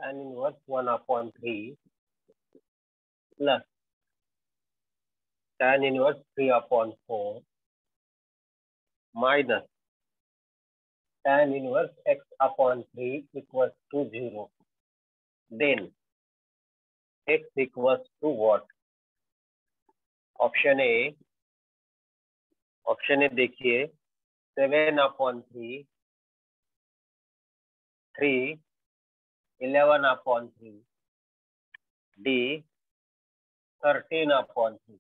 tan inverse 1/3 plus tan inverse 3/4 minus tan inverse x/3 equals to 0. Then x equals to what? Option A देखिए 7/3 3 11/3 D 13/3.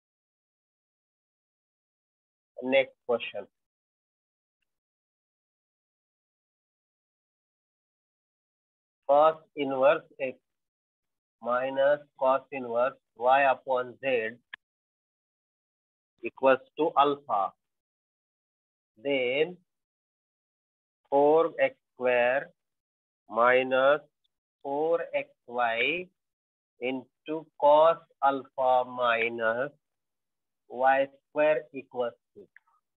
Next question. cos inverse x minus cos inverse y/z equals to alpha. Then 4x square minus 4xy into cos alpha minus y square equals to.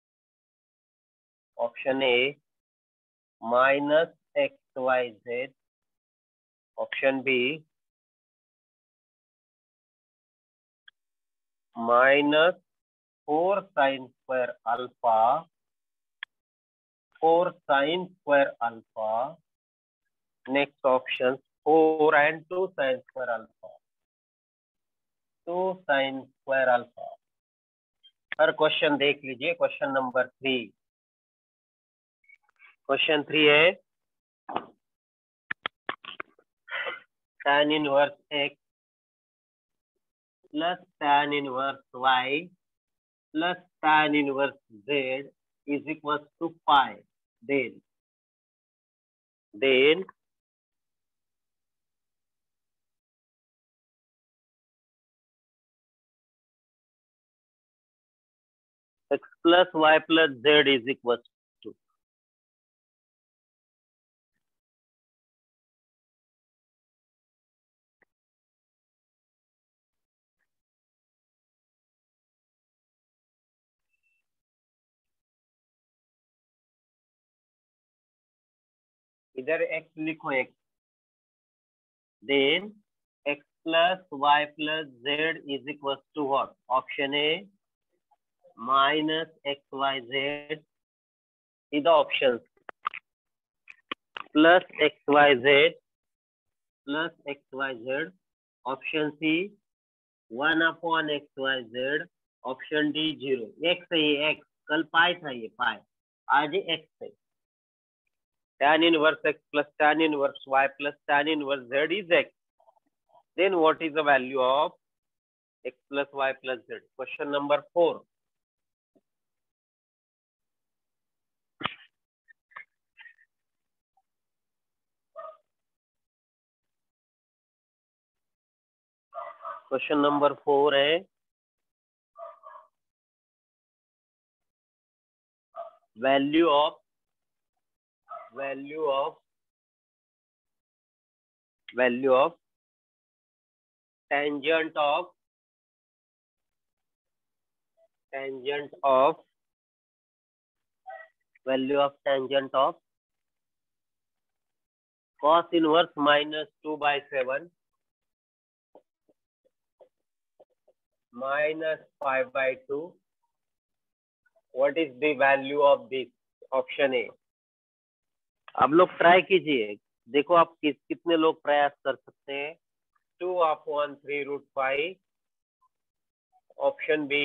Option A minus xyz. Option B minus 4 sin square alpha 4 sin square alpha. Next option 4 and 2 sin square alpha 2 sin square alpha. हर question देख लीजिए. Question number 3. Question 3 है tan inverse x plus tan inverse y plus tan inverse z is equals to pi. Then x plus y plus z is equals to. इधर x लिखो x. Then x plus y plus z is equals to what? Option A minus xyz. See the options. Plus xyz plus xyz. Option C 1/xyz. Option D 0. x है ये x. कल पाई था ये पाई. आज x है. tan inverse x plus tan inverse y plus tan inverse z is x. Then what is the value of x plus y plus z? Question number 4. Question number 4 है value of tangent of cos inverse minus 2/7 minus 5/2. What is the value of this? Option A. आप लोग try कीजिए. देखो आप कितने लोग प्रयास कर सकते हैं. 2/3 √5. Option B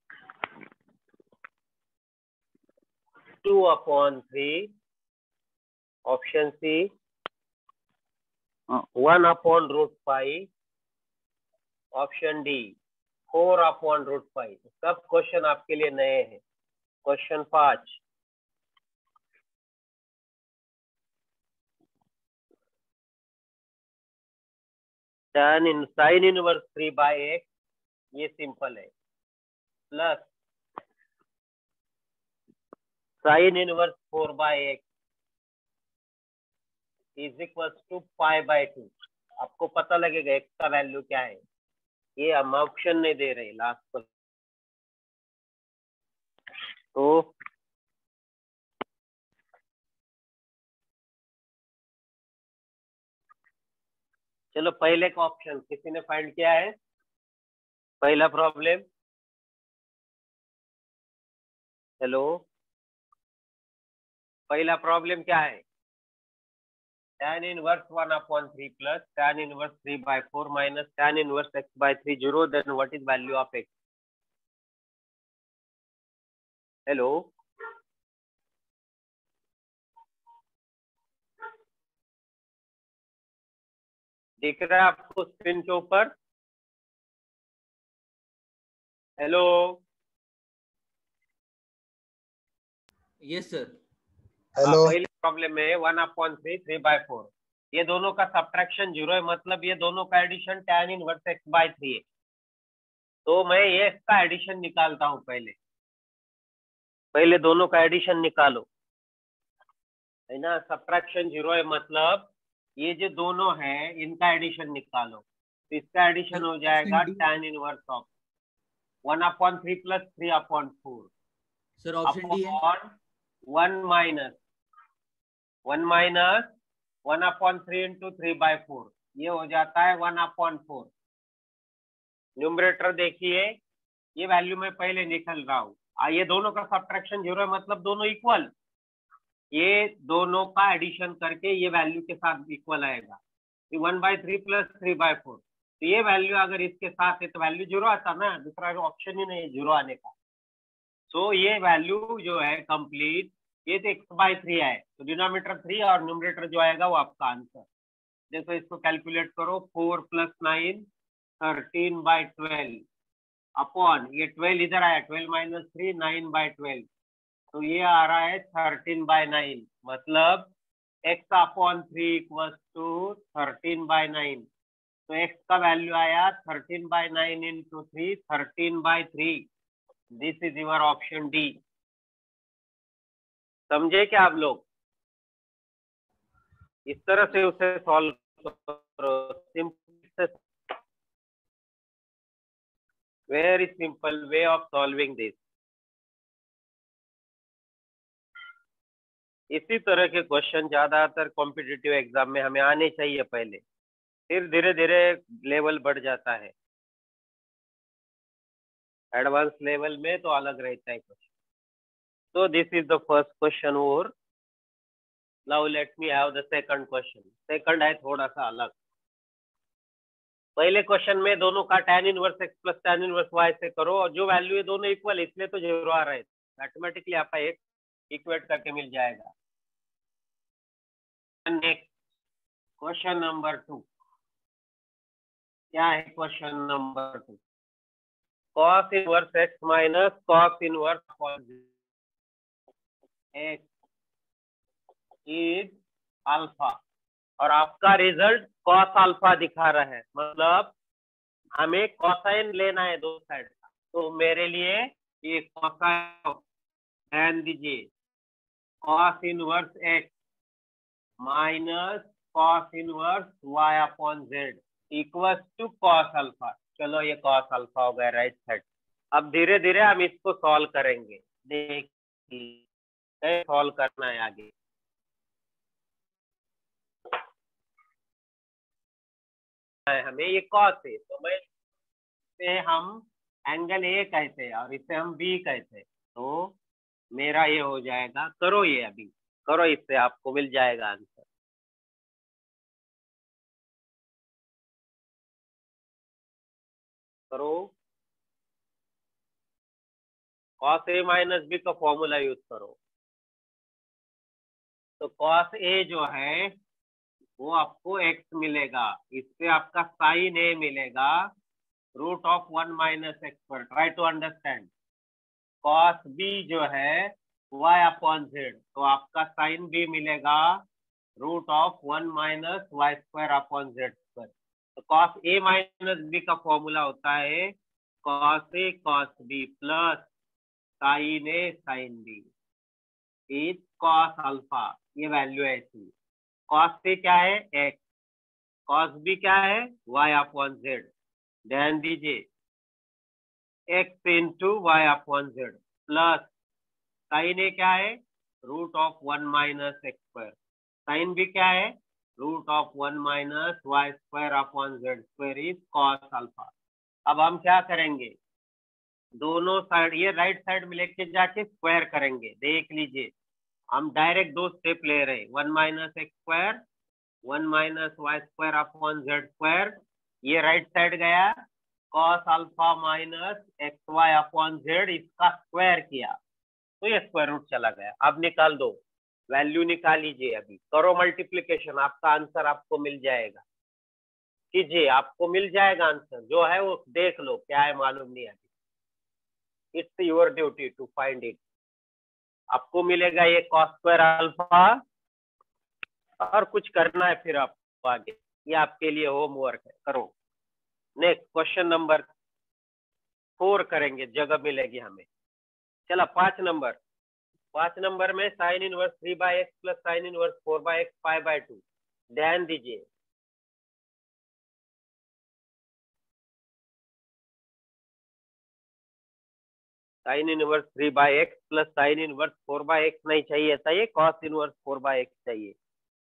2/3. Option C 1/√5. Option D 4/√5. सब क्वेश्चन आपके लिए नए हैं. क्वेश्चन 5. sin inverse 3/x ये सिंपल है plus sin inverse 4/x is equal to pi/2. आपको पता लगेगा x का वैल्यू क्या है. ये हम ऑप्शन नहीं दे रहे लास्ट पर. तो चलो पहले का ऑप्शन किसी ने फाइंड किया है? पहला प्रॉब्लम, हेलो, पहला प्रॉब्लम क्या है? tan inverse 1/3 plus tan inverse 3/4 minus tan inverse x/3 0. Then what is value of x? Hello, दिख रहा है आपको स्क्रीन के ऊपर? Hello, yes sir. हेलो, पहले प्रॉब्लम में 1/3 3/4, ये दोनों का सब्ट्रैक्शन 0 है, मतलब ये दोनों का एडिशन tan इनवर्स x/3 है। तो मैं ये इसका एडिशन निकालता हूँ। पहले दोनों का एडिशन निकालो, है ना। सब्ट्रैक्शन 0 है, मतलब ये जो दोनों है इनका एडिशन निकालो। तो इसका एडिशन हो जाएगा tan inverse of 1/3 plus 3/4 sir option D है। 1 माइनस 1/3 इंटू 3/4, ये हो जाता है 1/4। न्यूमरेटर देखिए, ये वैल्यू मैं पहले निकल रहा हूँ। ये दोनों का सब्ट्रैक्शन 0 है, मतलब दोनों इक्वल। ये दोनों का एडिशन करके ये वैल्यू के साथ इक्वल आएगा। 1/3 प्लस 3/4, तो ये वैल्यू अगर इसके साथ है तो वैल्यू 0 आता ना, दूसरा ऑप्शन ही नहीं है 0 आने का। तो ये वैल्यू जो है कंप्लीट, ये तो x/3 है, तो डिनोमिनेटर 3 और न्यूमरेटर जो आएगा वो आपका आंसर। देखो इसको कैलकुलेट करो, 4 + 9 13/12 अपॉन ये 12 इधर आया, 12 - 3 9/12, तो ये आ रहा है 13/9, मतलब x/3 = 13/9। तो x का वैल्यू आया 13/9 into 3 13/3। This is your option D. समझे क्या आप लोग? इस तरह से उसे सॉल्व करो, simple, very simple way of solving this. इसी तरह के क्वेश्चन ज्यादातर कॉम्पिटिटिव एग्जाम में हमें आने चाहिए पहले, फिर धीरे धीरे लेवल बढ़ जाता है। एडवांस लेवल में तो अलग रहता है question. So this is the first question over. Now let me have the second question. Second है थोड़ा सा अलग। पहले क्वेश्चन में दोनों का tan inverse x plus tan inverse y से करो, और जो वैल्यू है दोनों इक्वल, इसलिए तो 0 आ रहा है। ऑटोमेटिकली आपका एक इक्वेट करके मिल जाएगा। नेक्स्ट क्वेश्चन नंबर 2, क्या है question number 2? cos inverse x minus cos inverse x is alpha, और आपका रिजल्ट cos अल्फा दिखा रहा है, मतलब हमें कोसाइन लेना है दो साइड का। तो मेरे लिए ये कोसाइन, ध्यान दीजिए, cos inverse x minus cos inverse y upon z equals to cos alpha. चलो ये cos अल्फा हो गया राइट साइड। अब धीरे धीरे हम इसको सॉल्व करेंगे, देखिए कैसे सॉल्व करना है आगे। हमें ये cos है, तो मैं इसे हम एंगल ए कहते हैं और इसे हम बी कहते हैं। तो मेरा ये हो जाएगा, करो ये अभी करो, इससे आपको मिल जाएगा आंसर। करो, cos a माइनस बी का फॉर्मूला यूज करो। तो cos a जो है वो आपको x मिलेगा, इससे आपका sin a मिलेगा √1 - x²। Try to understand. cos b जो है y अपॉन z, तो आपका sin b मिलेगा √1 - y² अपॉन z²। तो cos a माइनस b का फॉर्मूला होता है cos a cos b plus sin a sin b is cos alpha. ये वैल्यू है ऐसी। cos a क्या है x, cos b क्या है y अपॉन z। ध्यान दीजिए, x into y upon z plus sin a क्या है √1 - x², sin b क्या है root of 1 minus y square upon z square is cos alpha. अब हम क्या करेंगे, दोनों साइड ये राइट साइड में लेके जाके स्क्वायर करेंगे। देख लीजिए हम डायरेक्ट दो स्टेप ले रहे हैं, 1 minus x square 1 minus y square upon z square, ये राइट साइड गया, cos alpha minus x y upon z, इसका स्क्वायर किया तो ये स्क्वायर रूट चला गया। अब निकाल दो, वैल्यू निकाल लीजिए, अभी करो मल्टीप्लीकेशन, आपका आंसर आपको मिल जाएगा। कीजिए, आपको मिल जाएगा आंसर, जो है वो देख लो क्या है मालूम नहीं अभी। It's your duty to find it. आपको मिलेगा ये कॉस स्क्वायर अल्फा, और कुछ करना है फिर आपको आगे, ये आपके लिए होमवर्क है, करो। नेक्स्ट क्वेश्चन नंबर 4 करेंगे, जगह मिलेगी हमें। चला 5 नंबर में sine inverse 3/x plus sine inverse 4/x π/2। ध्यान दीजिए, sine inverse 3/x plus sine inverse 4/x नहीं चाहिए था, ये कॉस इनवर्स 4/x चाहिए।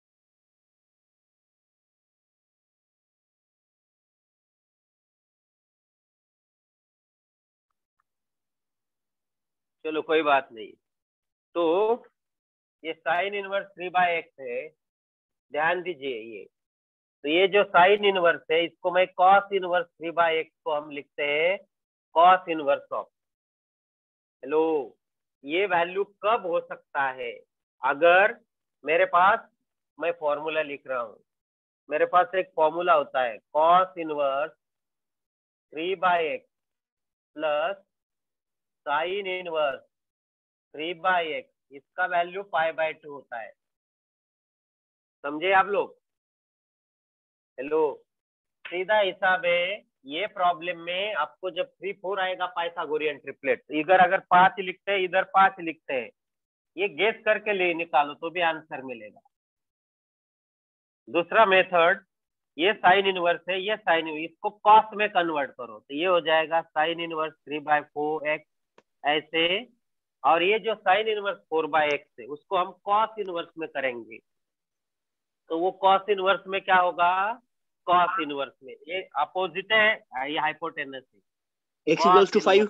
चलो कोई बात नहीं। तो ये साइन इनवर्स 3/x है, ध्यान दीजिए ये। तो ये जो साइन इनवर्स है, इसको मैं कॉस इनवर्स 3/x को हम लिखते हैं कॉस इनवर्स ऑफ। हेलो, ये वैल्यू कब हो सकता है, अगर मेरे पास, मैं फॉर्मूला लिख रहा हूं, मेरे पास एक फॉर्मूला होता है cos inverse 3/x plus sine inverse 3/x, इसका वैल्यू π/2 होता है। समझे आप लोग? हेलो, सीधा हिसाब है। ये प्रॉब्लम में आपको जब 3 4 आएगा पाइथागोरियन ट्रिपलेट, इधर अगर 5 लिखते हैं इधर 5 लिखते हैं, ये गेस करके ले निकालो तो भी आंसर मिलेगा। दूसरा मेथड, ये साइन इनवर्स है, ये साइन, इसको कॉस में कन्वर्ट करो तो ये हो जाएगा साइन इनवर्स 3/4x ऐसे, और ये जो साइन इनवर्स 4/x है उसको हम कॉस इनवर्स में करेंगे, तो वो कॉस इनवर्स में क्या होगा, कॉस इनवर्स में ये अपोजिट है, ये हाइपोटेनस है। x equals to 5।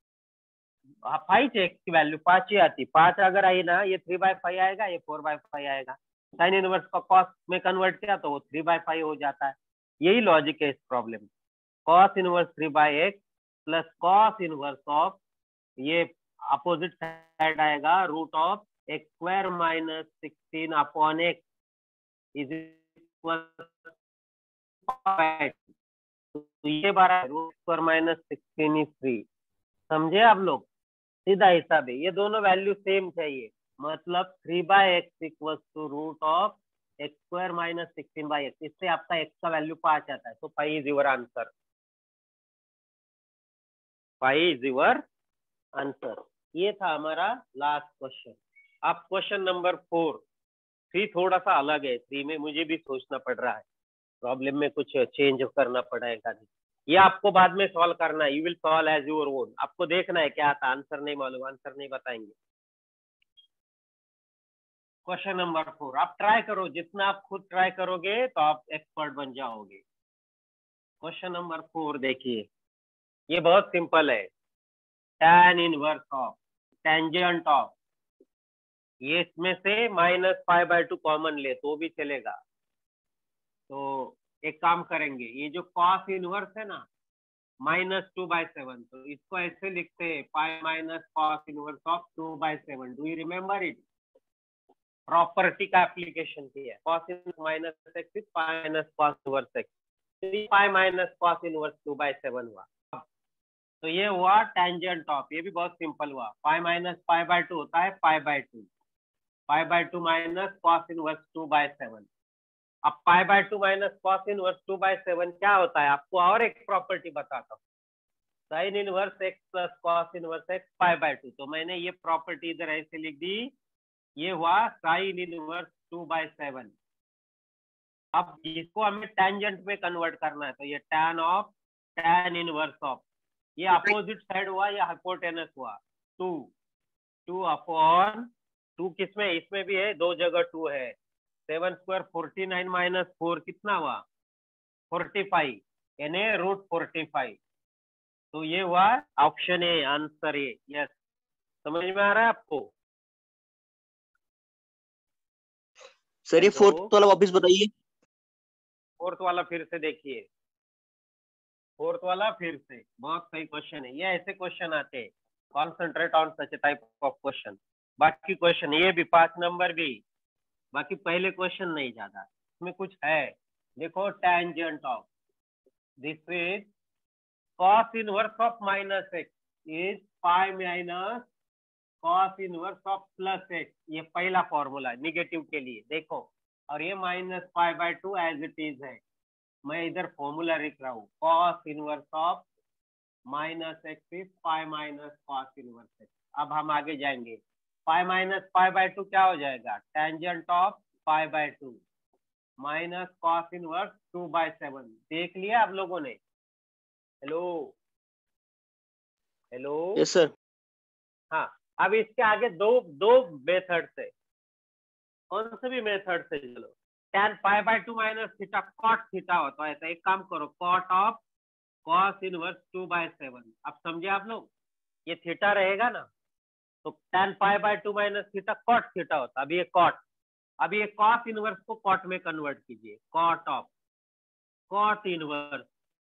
5 एक्स की वैल्यू 5 ही आती, 5 अगर आई ना, ये 3/5 आएगा, ये 4/5 आएगा। साइन इनवर्स का कॉस में कन्वर्ट किया तो वो 3/5 हो जाता है। यही लॉजिक है इस problem. Cos inverse 3/x plus cos inverse of, ये अपोजिट साइड आएगा, root of x square minus 16 upon x is equal, तो ये बार रूट स्क्वायर माइनस 16 इज 3। समझे आप लोग? सीधा हिसाब है, ये दोनों वैल्यू सेम चाहिए, मतलब 3/x equal to root of x square minus 16/x, इससे आपका x का वैल्यू 5 आता है, तो 5 is your answer. 5 is your answer. ये था हमारा लास्ट क्वेश्चन। अब क्वेश्चन नंबर 4। 3 थोड़ा सा अलग है, 3 में मुझे भी सोचना पड़ रहा है, प्रॉब्लम में कुछ चेंज करना पड़ेगा। ये आपको बाद में सॉल्व करना है, you will solve as your own. आपको देखना है क्या आता, आंसर नहीं मालूम, आंसर नहीं बताएंगे। क्वेश्चन नंबर 4 आप ट्राई करो, जितना आप खुद ट्राई करोगे तो आप एक्सपर्ट बन जाओगे। क्वेश्चन नंबर 4 देखिए, ये बहुत सिंपल है। tan inverse of tangent of, ये इसमें से -π/2 कॉमन ले तो भी चलेगा। तो एक काम करेंगे, ये जो cos इनवर्स है ना -2/7, तो इसको ऐसे लिखते हैं pi minus cos inverse of 2/7। Do you remember it? Property का एप्लीकेशन किया है, cos inverse minus x is pi minus cos inverse x, pi minus cos inverse 2/7 हुआ। तो ये हुआ टेंजेंट ऑफ, ये भी बहुत सिंपल हुआ, पाई माइनस π/2 होता है π/2, π/2 माइनस cos इनवर्स 2/7। अब π/2 माइनस cos इनवर्स 2/7 क्या होता है, आपको और एक प्रॉपर्टी बताता हूँ, sine inverse x plus cos inverse x π/2। तो मैंने ये प्रॉपर्टी इधर ऐसे लिख दी, ये हुआ साइन इनवर्स 2/7। अब इसको हमें टेंजेंट में कन्वर्ट करना है, तो ये tan इनवर्स ऑफ, ये अपोजिट साइड हुआ, ये हाइपोटेनस हुआ, 2 अपॉन 2 किसमें, इसमें भी है, दो जगह 2 है, 7 स्क्वायर 49 माइनस 4 कितना हुआ 45 यानी √45। तो ये हुआ option A, answer A. Yes, समझ में आ रहा है आपको? सर ये फोर्थ वाला वापस बताइए। फोर्थ वाला फिर से देखिए, फोर्थ वाला फिर से बहुत सही क्वेश्चन है। ये ऐसे क्वेश्चन आते हैं, concentrate on such type of question. बाकी क्वेश्चन ये भी 5 नंबर भी, बाकी पहले क्वेश्चन नहीं ज्यादा, इसमें कुछ है। देखो, tangent of this is cos inverse of minus x is pi minus cos inverse of plus x. ये पहला फॉर्मूला निगेटिव के लिए देखो, और ये minus pi by 2 as it is है। मैं इधर फॉर्मूला लिख रहा हूँ, cos inverse of minus x is pi minus cos inverse x. अब हम आगे जाएंगे, पाई माइनस पाई बाय 2 क्या हो जाएगा, tangent of pi by 2 minus cos inverse 2/7। देख लिया आप लोगों ने? Hello hello, yes sir. हाँ। अब इसके आगे दो दो मेथड से, कौन से भी मेथड से चलो। tan pi by 2 minus theta cot theta होता है, तो एक काम करो, कॉट ऑफ cos इनवर्स 2/7। अब समझे आप लोग? ये थीटा रहेगा ना, तो tan pi by 2 minus theta cot theta होता। अब ये कॉट, अब ये cos इनवर्स को कॉट में कन्वर्ट कीजिए, cot of cot inverse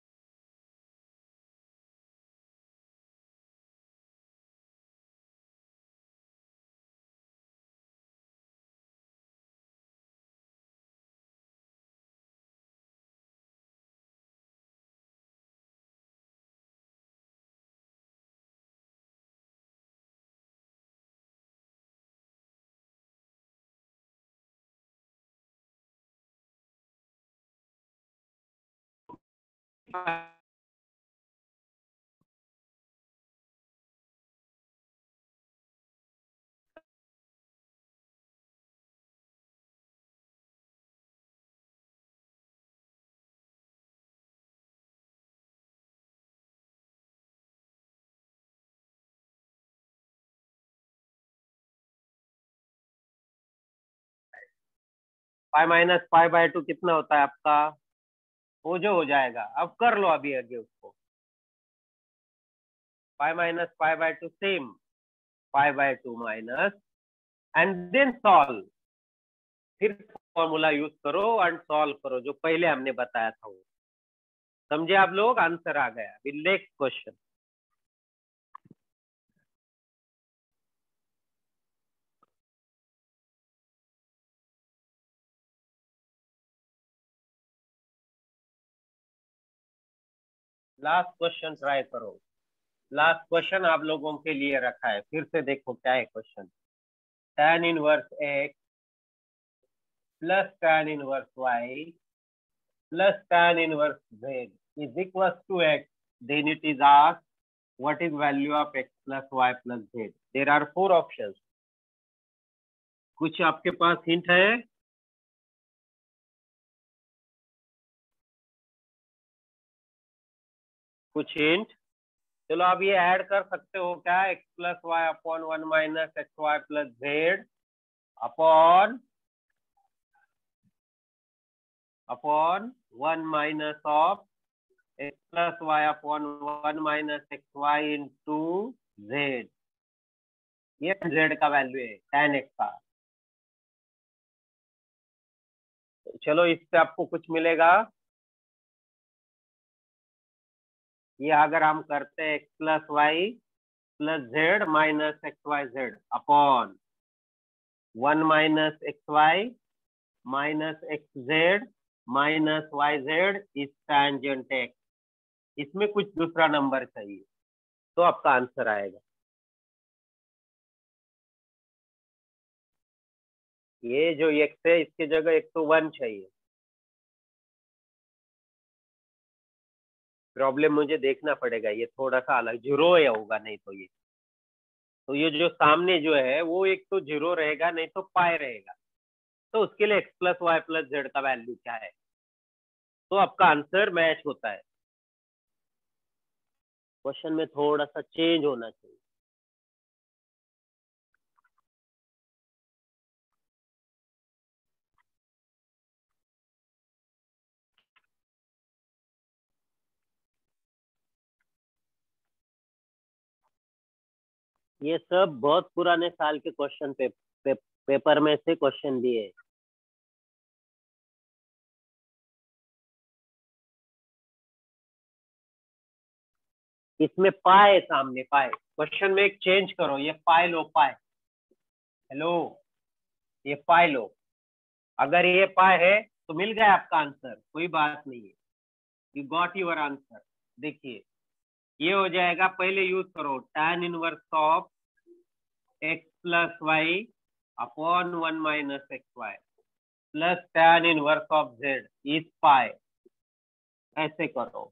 pi minus pi by 2 कितना होता है आपका, वो जो हो जाएगा। अब कर लो अभी आगे उसको, pi minus pi by 2 same pi by 2 minus, and then solve. फिर फॉर्मूला यूज करो एंड सॉल्व करो, जो पहले हमने बताया था वो। समझे आप लोग? आंसर आ गया। अभी next question, last question try करो। लास्ट क्वेश्चन आप लोगों के लिए रखा है, फिर से देखो क्या है question. tan inverse x plus tan inverse y plus tan inverse z is equals to x, then it is asked what is value of x plus y plus z. There are 4 options. कुछ आपके पास hint है? कुछ hint? चलो आप ये add कर सकते हो क्या, x plus y upon 1 minus x y plus z upon 1 minus of x plus y upon 1 minus x y into z. ये जेड का वैल्यू है tan x का। चलो इससे आपको कुछ मिलेगा। ये अगर हम करते हैं x plus y plus z minus x y z upon 1 minus x y minus x z minus y z is tangent x. इसमें कुछ दूसरा नंबर चाहिए तो आपका आंसर आएगा। ये जो एक्स है इसकी जगह 101 चाहिए। प्रॉब्लम मुझे देखना पड़ेगा, ये थोड़ा सा अलग जीरो या होगा, नहीं तो ये जो सामने जो है वो एक तो जीरो रहेगा, नहीं तो पाई रहेगा। तो उसके लिए x plus y plus z का वैल्यू क्या है, तो आपका आंसर मैच होता है। क्वेश्चन में थोड़ा सा चेंज होना चाहिए। ये सब बहुत पुराने साल के क्वेश्चन पेपर में से क्वेश्चन दिए। इसमें पाए है सामने, पाए क्वेश्चन में एक चेंज करो, ये पाए लो, पाए, हेलो, ये पाए लो। अगर ये पाए है तो मिल गया आपका आंसर, कोई बात नहीं है, यू गॉट योर आंसर। देखिए ये हो जाएगा, पहले यूज करो tan inverse of x plus y upon 1 minus x y plus tan inverse of z is pi, ऐसे करो।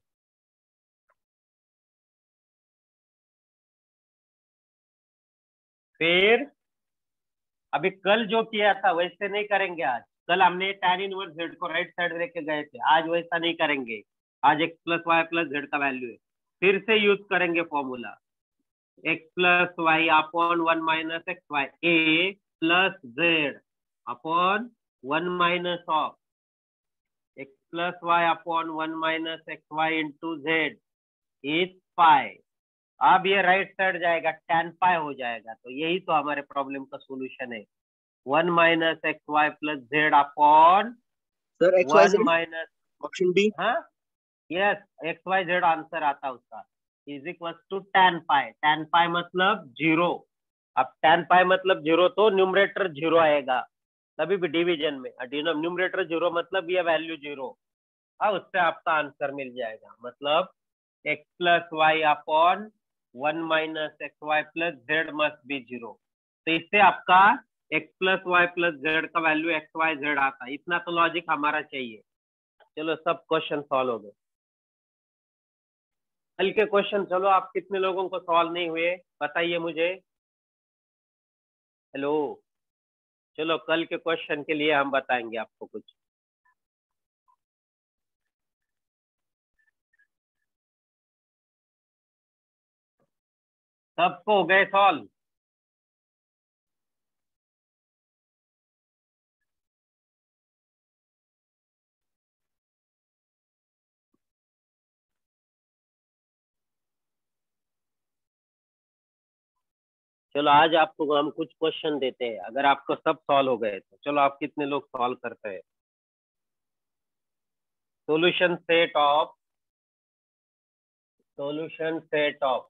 फिर अभी कल जो किया था वैसे नहीं करेंगे आज। कल हमने tan इनवर्स z को राइट साइड लेके गए थे, आज वैसा नहीं करेंगे। आज x plus y plus z का वैल्यू है, फिर से यूज करेंगे formula x plus y upon 1 minus x y a plus z upon 1 minus of x plus y upon 1 minus x y into z is pi. अब ये right side जाएगा, tan pi हो जाएगा। तो यही तो हमारे प्रॉब्लम का सोल्यूशन है, 1 minus x y plus z upon sir x y 1 z minus, option D. हाँ yes, x y z answer आता उसका, is equal to tan pi. tan pi मतलब जीरो। अब tan पाई मतलब जीरो, तो numerator zero आएगा तभी भी डिवीजन में। न्यूमरेटर जीरो मतलब ये वैल्यू जीरो, हाँ उससे आपका आंसर मिल जाएगा। मतलब x plus y upon 1 minus x y plus z must be zero. तो इससे आपका x plus y plus z का वैल्यू एक्स वाई जेड आता है। इतना तो लॉजिक हमारा चाहिए। चलो सब क्वेश्चन सॉल्व हो गए। कल के क्वेश्चन, चलो आप कितने लोगों को सॉल्व नहीं हुए बताइए मुझे, हेलो। चलो कल के क्वेश्चन के लिए हम बताएंगे आपको कुछ। सबको हो गए सॉल्व? चलो आज आपको हम कुछ क्वेश्चन देते हैं, अगर आपको सब सॉल्व हो गए तो चलो आप कितने लोग सॉल्व करते हैं। Solution set of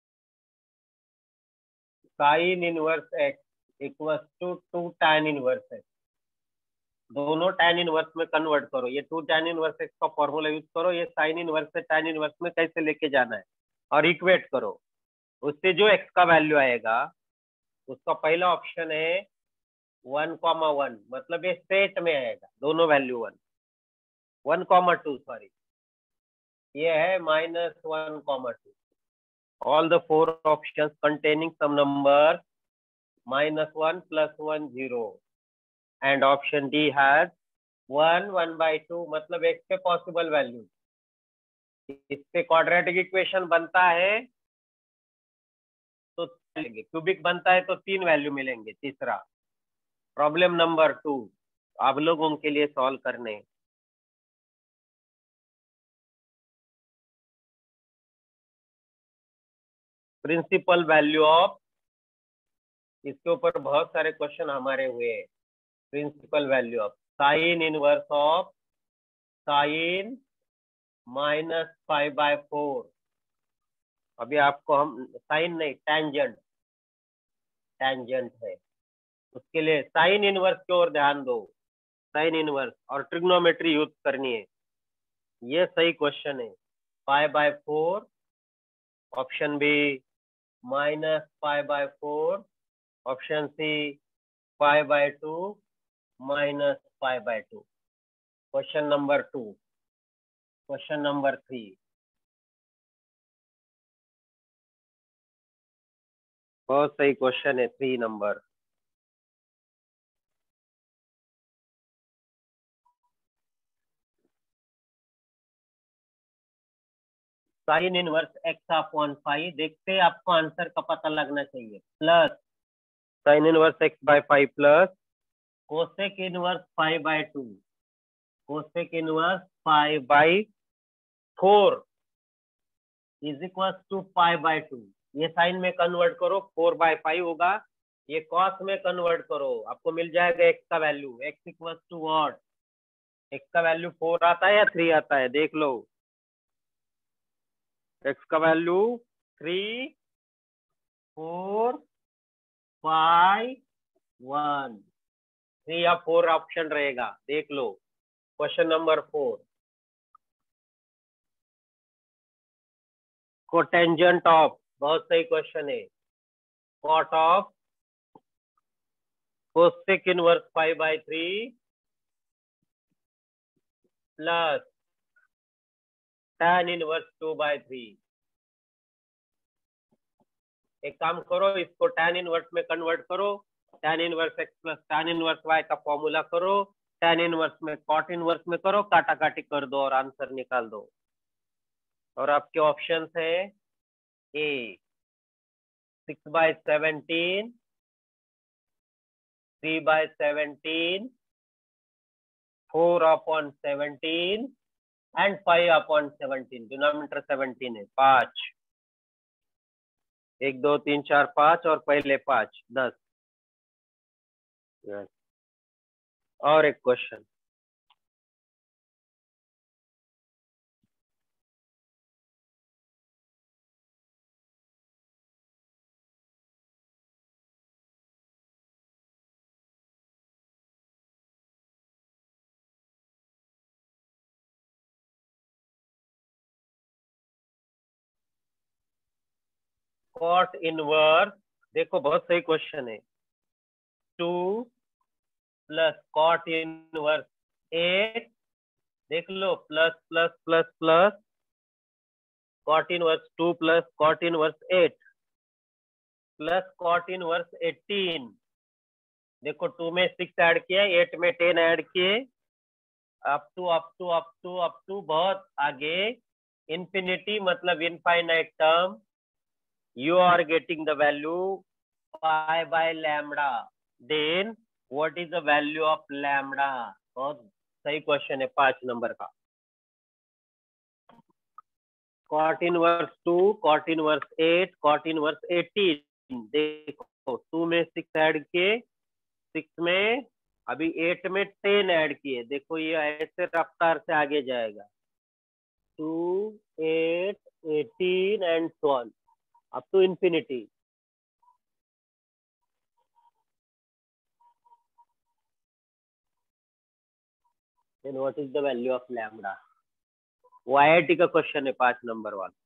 sine inverse x equals to 2 tan inverse x. दोनों tan इनवर्स में कन्वर्ट करो, ये 2 tan इनवर्स एक्स का फॉर्मूला यूज करो, ये साइन इनवर्स से tan इनवर्स में कैसे लेके जाना है, और इक्वेट करो। उससे जो x का वैल्यू आएगा उसका पहला ऑप्शन है 1,1, मतलब ये सेट में आएगा, दोनों वैल्यू 1,2 सॉरी, ये है -1,2। All the 4 options containing some number -1 +1 0 and option D has 1 1/2, मतलब x के पॉसिबल वैल्यू। इससे क्वाड्रेटिक इक्वेशन बनता है तो क्यूबिक बनता है तो 3 वैल्यू मिलेंगे। तीसरा प्रॉब्लम नंबर 2 आप लोगों के लिए सॉल्व करने। प्रिंसिपल वैल्यू ऑफ, इसके ऊपर बहुत सारे क्वेश्चन हमारे हुए। Principal value of sine inverse of sine -π/4। अभी आपको हम साइन नहीं, टेंजेंट, टेंजेंट है, उसके लिए साइन इनवर्स की ओर ध्यान दो। साइन इनवर्स और ट्रिग्नोमेट्री यूज करनी है, ये सही क्वेश्चन है। π/4, option B -π/4, option C π/2 -π/2। Question number 2। Question number 3 बहुत सही क्वेश्चन है, 3 number. Sine inverse x upon five, देखते हैं आपको आंसर का पता लगना चाहिए। Plus sine inverse x by 5 plus cosec inverse 5/2, cosec inverse 5/4 is equal to π/2। ये साइन में कन्वर्ट करो, 4/5 होगा। ये कॉस में कन्वर्ट करो, आपको मिल जाएगा एक्स का value. X equal to what? X का वैल्यू 4 आता है या 3 आता है, देख लो। एक्स का वैल्यू 3, 4, 5, 1। 3 या 4 ऑप्शन रहेगा, देख लो। क्वेश्चन नंबर 4, कोटेंजेंट ऑफ, बहुत सही क्वेश्चन है। Cot of cosec inverse 5/3 plus tan inverse 2/3। एक काम करो, इसको tan इनवर्स में कन्वर्ट करो। tan inverse x plus tan inverse y का फॉर्मूला करो, tan इनवर्स में cot इनवर्स में करो, काटा काटी कर दो और आंसर निकाल दो। और आपके ऑप्शंस है ए 6/17, 3/17, 4/17 एंड 5/17। डिनोमिनेटर 17 है, 5। 1 2 3 4 5 और पहले 5, 10। और एक क्वेश्चन, कॉट इनवर्स, देखो बहुत सही क्वेश्चन है। 2 प्लस कॉट इनवर्स 8, देख लो, plus plus plus plus cot inverse 2 plus cot inverse 8 plus cot inverse 18। देखो 2 में 6 ऐड किया, 8 में 10 ऐड किए, up to up to up to up to बहुत आगे, इंफिनिटी मतलब infinite term. You are getting the value pi by lambda. Then what is the value of lambda? बहुत सही क्वेश्चन है 5 नंबर का। cot inverse 2, cot inverse 8, cot inverse 18। देखो 2 में 6 add किए, 6 में, अभी 8 में 10 ऐड किए। देखो ये ऐसे रफ्तार से आगे जाएगा, 2, 8, 18 and so on up to infinity। Then what is the value of lambda? वो IIT का क्वेश्चन है 5 नंबर वाला।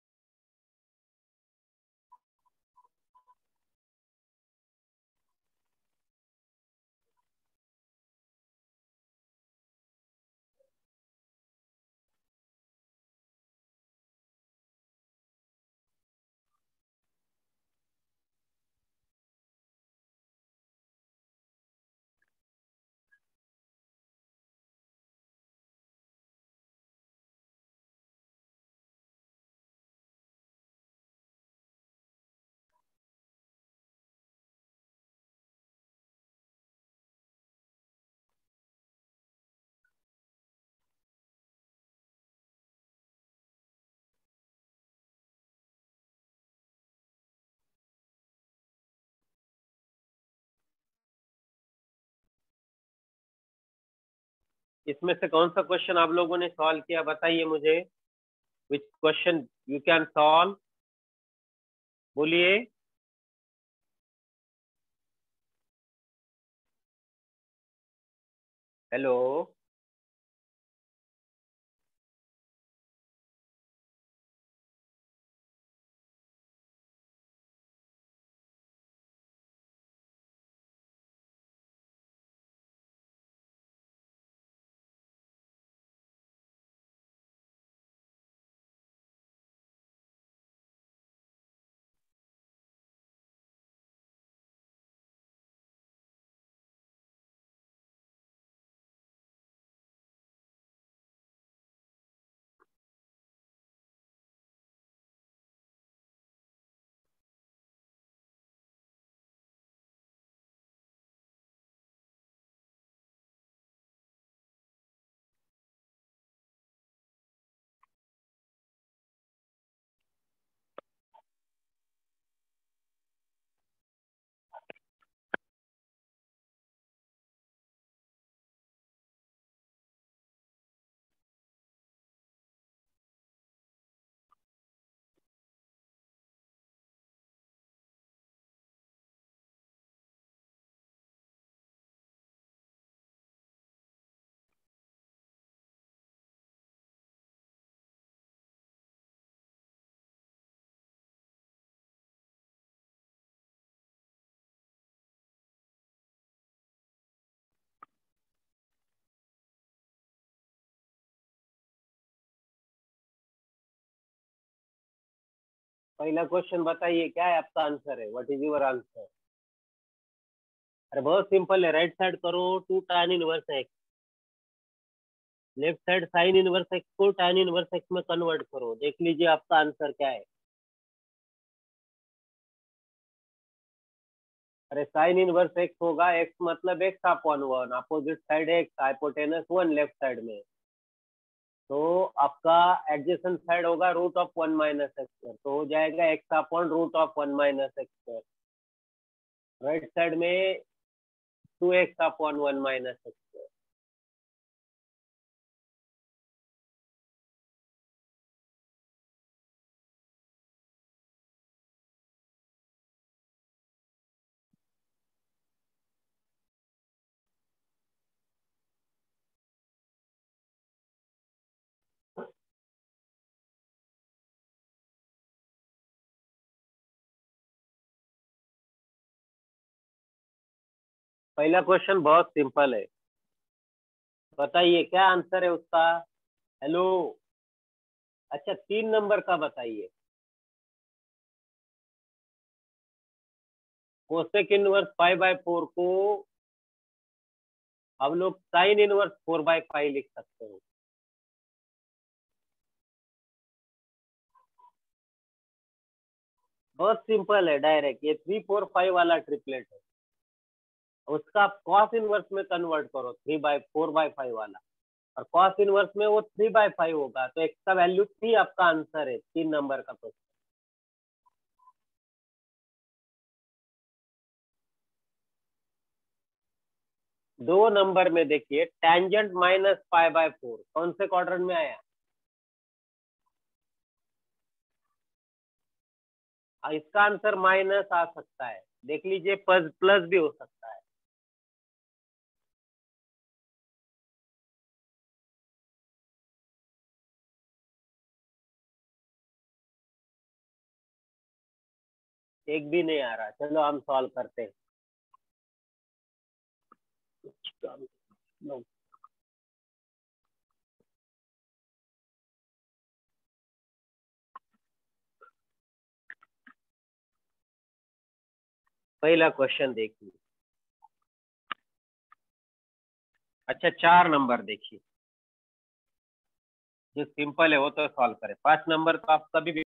इसमें से कौन सा क्वेश्चन आप लोगों ने सॉल्व किया, बताइए मुझे। Which question you can solve, बोलिए। हेलो। पहला क्वेश्चन बताइए क्या है आपका आंसर है, व्हाट इज योर आंसर? अरे बहुत सिंपल है, राइट साइड करो 2 tan inverse x, left side sine inverse x को tan इनवर्स एक्स में कन्वर्ट करो, देख लीजिए आपका आंसर क्या है। अरे साइन इनवर्स एक्स होगा, एक्स मतलब x upon 1, opposite side x, hypotenuse 1 left side में, तो आपका एडजेसेंट साइड होगा root of 1 minus x square, तो हो जाएगा x upon root of 1 minus x square. Right side में 2x upon 1 minus x square. पहला क्वेश्चन बहुत सिंपल है, बताइए क्या आंसर है उसका। हेलो, अच्छा 3 नंबर का बताइए। कोसेक इनवर्स 5/4 को हम लोग साइन इनवर्स 4/5 लिख सकते हो। बहुत सिंपल है, डायरेक्ट ये 3 4 5 वाला ट्रिपलेट है, उसका आप कॉस इनवर्स में कन्वर्ट करो 3/4/5 वाला, और कॉस इनवर्स में वो 3/5 होगा, तो एक्स का वैल्यू 3 आपका आंसर है, 3 नंबर का क्वेश्चन। दो नंबर में देखिए टेंजेंट माइनस π/4 कौन से क्वाड्रेंट में आया? इसका आंसर माइनस आ सकता है, देख लीजिए प्लस प्लस भी हो सकता है। एक भी नहीं आ रहा, चलो हम सॉल्व करते हैं। पहला क्वेश्चन देखिए, अच्छा 4 नंबर देखिए, जो सिंपल है वो तो सॉल्व करें, 5 नंबर तो आप कभी भी